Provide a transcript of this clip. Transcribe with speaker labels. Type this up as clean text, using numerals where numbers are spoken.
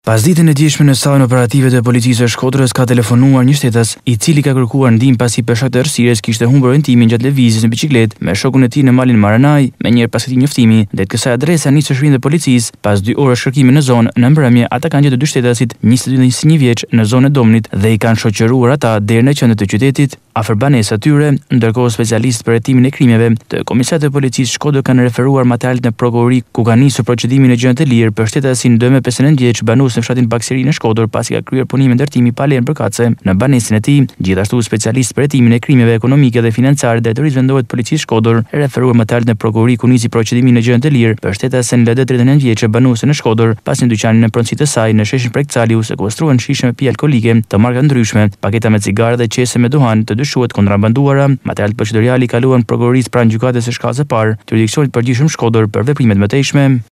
Speaker 1: Pas ditën e djeshme në sallën operative të policisë së Shkodrës ka telefonuar një shtetas i cili ka kërkuar ndihmë pasi për shkak të errësirës kishte humbur orientimin gjatë lëvizjes në biçikletë me shokun e tij në malin Maranaj. Me njëherë pas këtij njoftimi, drejt kësaj adrese nis shërbimi të policisë. Pas 2 orësh shkërkimi në zonë, në mbrëmje ata kanë gjetur dy shtetasit 22 dhe 21 vjeç në zonën e Domnit dhe i kanë shoqëruar ata deri në qendër të qytetit afër banesës së tyre, ndërkohë specialistët për hetimin e krimeve të Komisariatit të Policisë Shkodër kanë referuar materialet në prokurori ku ka nisur procedimin e gjënë të lirë për shtetasin 59 vjeç banues në fshatin Baksiri në Shkodër pasi ka kryer punimin ndërtimi pa lejen përkatëse në banesën e tij. Gjithashtu specialistë për hetimin e krimeve ekonomike dhe financiare drejtorisë vendoret Policisë Shkodër referuar materialet në prokurori ku nisi procedimin e gjënë të lirë për shtetasin LD 39 vjeç banuese në Shkodër pasi në dyqanin e pronësitë të saj në sheshin Prekcali u sekuestruan shishe me pije alkolike të marka ndryshme, paketa me cigare dhe qese me duhan të dyshuar kontrabanduara. Materialet procedurali kaluan prokurorisë pranë gjykatës së shkallës së parë të jurisdiksionit përgjithshëm Shkodër për veprimet mëtejshme.